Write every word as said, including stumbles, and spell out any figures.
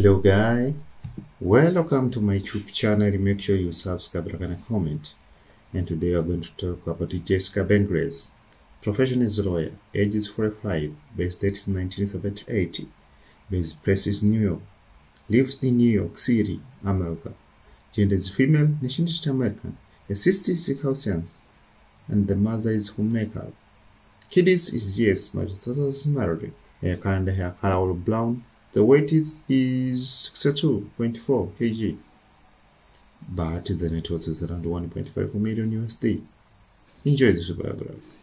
Hello guy, welcome to my YouTube channel. Make sure you subscribe, like, and comment. And today we're going to talk about Jessica Ben-Grace. Profession is lawyer, age is forty-five, birth date is nineteen seventy-eight, birthplace is New York, lives in New York City, America. Gender is female, nationality American, a sister Caucasians, and the mother is homemaker. Kiddies is yes, but is married. Hair kind of hair color brown. The weight is, is sixty-two point four kilograms, but the net worth is around one point five million U S D. Enjoy this biography.